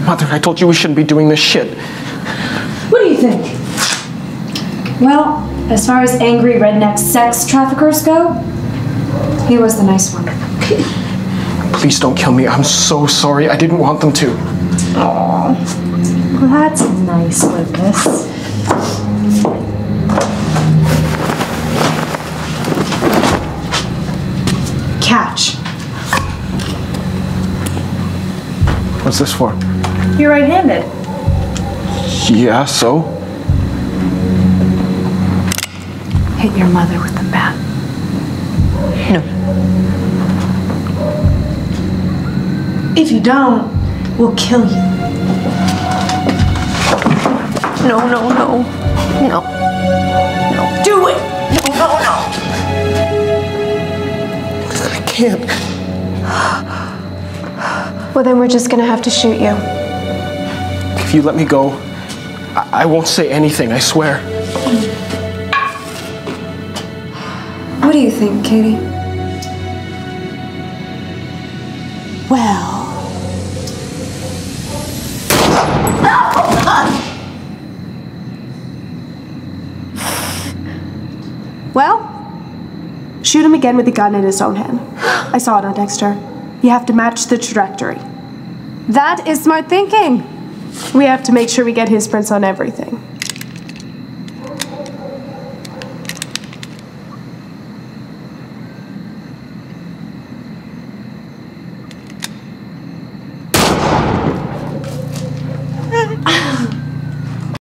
Mother, I told you we shouldn't be doing this shit. What do you think? Well, as far as angry redneck sex traffickers go, he was the nice one. Please don't kill me. I'm so sorry. I didn't want them to. Aww. Well, that's nice, Lucas. Catch. What's this for? You're right-handed. Yeah, so? Hit your mother with the bat. No. If you don't, we'll kill you. No, no, no. No. No. Do it! No, no, no. I can't. Well, then we're just gonna have to shoot you. If you let me go, I won't say anything, I swear. What do you think, Katie? Well... Well, shoot him again with the gun in his own hand. I saw it on Dexter. You have to match the trajectory. That is smart thinking. We have to make sure we get his prints on everything.